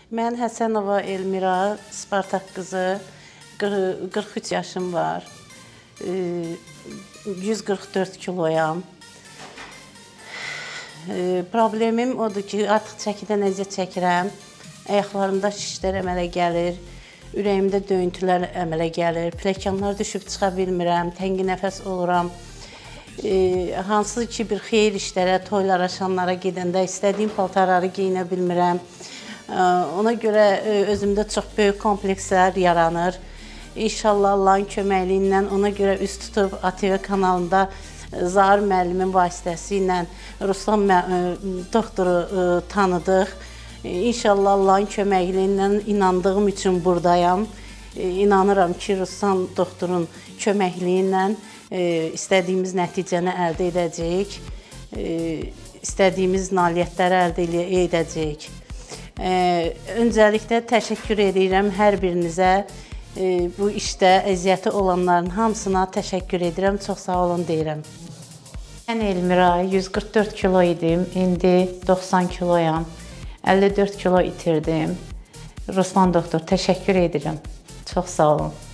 Mən Həsənova Elmira, Spartak qızı, 43 yaşım var, 144 kiloyam. Problemim odur ki, artıq çəkidən əziyyət çəkirəm, ayaqlarımda şişlər əmələ gəlir, ürəyimdə döyüntülər əmələ gəlir, pləkanlar düşüb çıxa bilmirəm, təngi nəfəs oluram. Hansı ki, bir xeyir işlərə, toylara, şanlara gedəndə istədiyim paltarları geyinə bilmirəm. Ona görə özümdə çox böyük komplekslər yaranır. İnşallah Allahın köməkliyi ilə ona görə üz tutub ATV kanalında Zahir müəllimin vasitəsilə Ruslan doktoru tanıdıq. İnşallah Allahın köməkliyi ilə inandığım üçün buradayam. İnanıram ki, Ruslan doktorun köməkliyi ilə istədiyimiz nəticəni əldə edəcəyik, istədiyimiz nailiyyətləri əldə edəcəyik. Öncəliklə təşəkkür edirəm hər birinizə, bu işdə əziyyəti olanların hamısına təşəkkür edirəm, çox sağ olun deyirəm. Mən Elmira, 144 kilo idim, indi 90 kiloyam, 54 kilo itirdim. Ruslan doktor, təşəkkür edirəm, çox sağ olun.